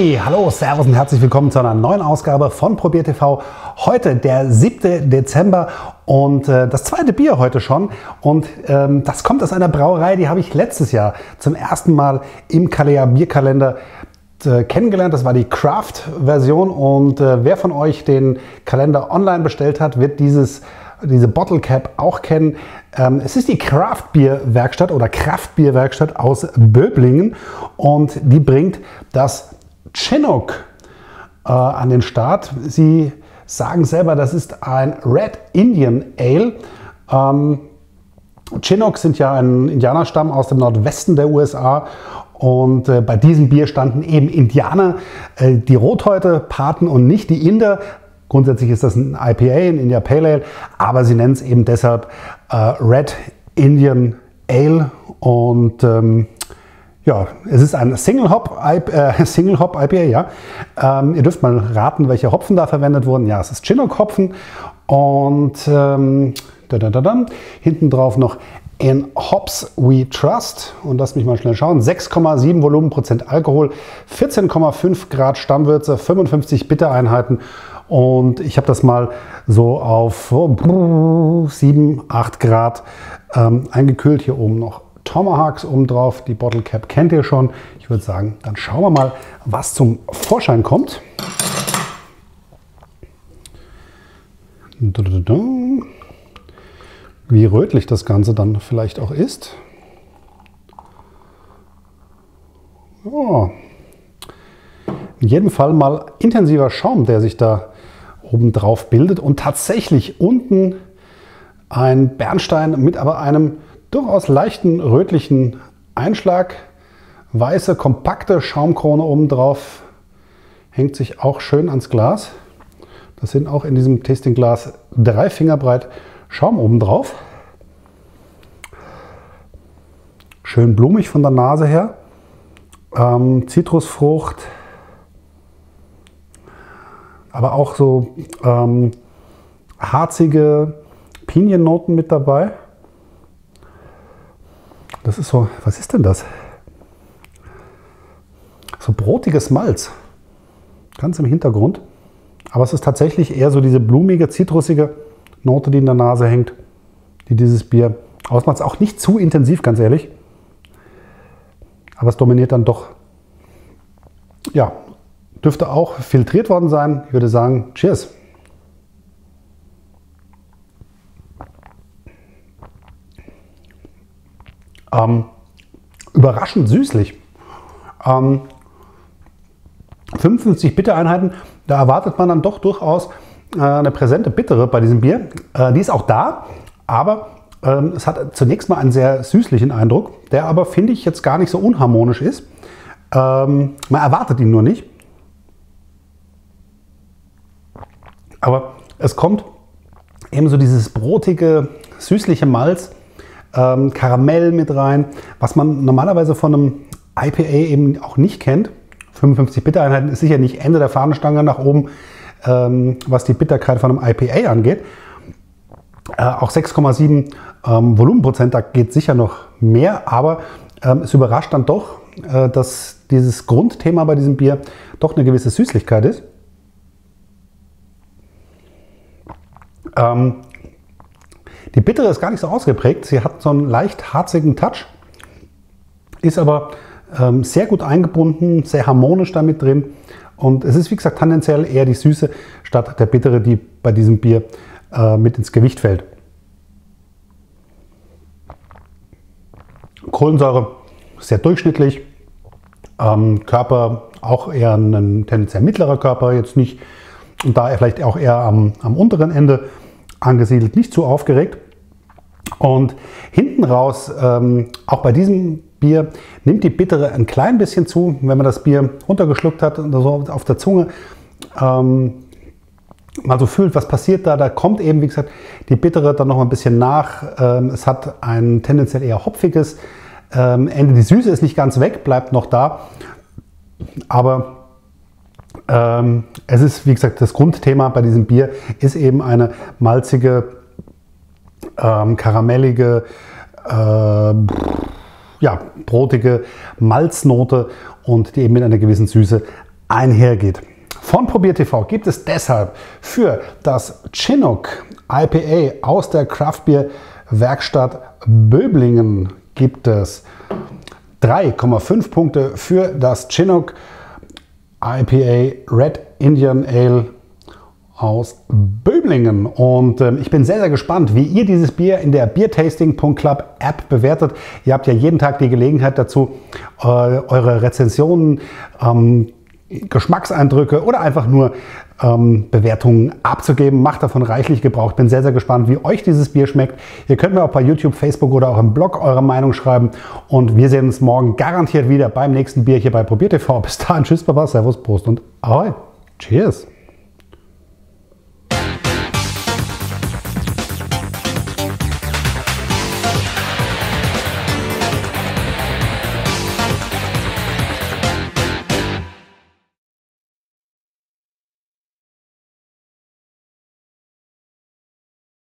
Hey, hallo, servus und herzlich willkommen zu einer neuen Ausgabe von ProbierTV. Heute der 7. Dezember und das zweite Bier heute schon. Und das kommt aus einer Brauerei, die habe ich letztes Jahr zum ersten Mal im Kalea Bierkalender kennengelernt. Das war die Craft-Version und wer von euch den Kalender online bestellt hat, wird diese Bottle Cap auch kennen. Es ist die Craft-Bier-Werkstatt oder Kraftbierwerkstatt aus Böblingen und die bringt das Chinook an den Start. Sie sagen selber, das ist ein Red Indian Ale. Chinook sind ja ein Indianerstamm aus dem Nordwesten der USA und bei diesem Bier standen eben Indianer, die Rothäute paten und nicht die Inder. Grundsätzlich ist das ein IPA, ein India Pale Ale, aber sie nennen es eben deshalb Red Indian Ale und ja, es ist ein Single Hop IPA, ja. Ihr dürft mal raten, welche Hopfen da verwendet wurden. Ja, es ist Chinook Hopfen und hinten drauf noch In Hops We Trust und lasst mich mal schnell schauen. 6,7 Volumenprozent Alkohol, 14,5 Grad Stammwürze, 55 Bittereinheiten. Und ich habe das mal so auf 7, 8 Grad eingekühlt. Hier oben noch Tomahawks oben drauf. Die Bottle Cap kennt ihr schon. Ich würde sagen, dann schauen wir mal, was zum Vorschein kommt. Wie rötlich das Ganze dann vielleicht auch ist. Oh. In jedem Fall mal intensiver Schaum, der sich da oben drauf bildet und tatsächlich unten ein Bernstein mit aber einem durchaus leichten rötlichen Einschlag. Weiße, kompakte Schaumkrone oben drauf, hängt sich auch schön ans Glas. Das sind auch in diesem Tastingglas 3 Finger breit Schaum oben drauf. Schön blumig von der Nase her. Zitrusfrucht. Aber auch so harzige Piniennoten mit dabei. Das ist so, was ist denn das? So brotiges Malz. Ganz im Hintergrund. Aber es ist tatsächlich eher so diese blumige, zitrusige Note, die in der Nase hängt, die dieses Bier ausmacht. Auch nicht zu intensiv, ganz ehrlich. Aber es dominiert dann doch. Ja, dürfte auch filtriert worden sein. Ich würde sagen, cheers. Überraschend süßlich. 55 Bittereinheiten, da erwartet man dann doch durchaus eine präsente Bittere bei diesem Bier. Die ist auch da, aber es hat zunächst mal einen sehr süßlichen Eindruck, der aber, finde ich, jetzt gar nicht so unharmonisch ist. Man erwartet ihn nur nicht. Aber es kommt eben so dieses brotige, süßliche Malz, Karamell mit rein, was man normalerweise von einem IPA eben auch nicht kennt. 55 Bittereinheiten ist sicher nicht Ende der Fahnenstange nach oben, was die Bitterkeit von einem IPA angeht. Auch 6,7 Volumenprozent, da geht sicher noch mehr, aber es überrascht dann doch, dass dieses Grundthema bei diesem Bier doch eine gewisse Süßlichkeit ist. Die Bittere ist gar nicht so ausgeprägt. Sie hat so einen leicht harzigen Touch, ist aber sehr gut eingebunden, sehr harmonisch damit drin. Und es ist, wie gesagt, tendenziell eher die Süße statt der Bittere, die bei diesem Bier mit ins Gewicht fällt. Kohlensäure sehr durchschnittlich. Körper auch eher ein tendenziell mittlerer Körper, jetzt nicht, und da vielleicht auch eher am unteren Ende angesiedelt, nicht zu aufgeregt. Und hinten raus, auch bei diesem Bier, nimmt die Bittere ein klein bisschen zu, wenn man das Bier runtergeschluckt hat und so auf der Zunge mal so fühlt, was passiert da. Da kommt eben, wie gesagt, die Bittere dann noch ein bisschen nach. Es hat ein tendenziell eher hopfiges Ende. Die Süße ist nicht ganz weg, bleibt noch da. Aber es ist, wie gesagt, das Grundthema bei diesem Bier ist eben eine malzige, karamellige, ja, brotige Malznote und die eben mit einer gewissen Süße einhergeht. Von ProbierTV gibt es deshalb für das Chinook IPA aus der Craft-Bier-Werkstatt Böblingen gibt es 3,5 Punkte für das Chinook IPA Red Indian Ale aus Böblingen. Und ich bin sehr, sehr gespannt, wie ihr dieses Bier in der Biertasting.club App bewertet. Ihr habt ja jeden Tag die Gelegenheit dazu, eure Rezensionen, Geschmackseindrücke oder einfach nur Bewertungen abzugeben. Macht davon reichlich Gebrauch. Ich bin sehr, sehr gespannt, wie euch dieses Bier schmeckt. Ihr könnt mir auch bei YouTube, Facebook oder auch im Blog eure Meinung schreiben. Und wir sehen uns morgen garantiert wieder beim nächsten Bier hier bei ProbierTV. Bis dahin, tschüss, Baba, Servus, Prost und Ahoi. Cheers.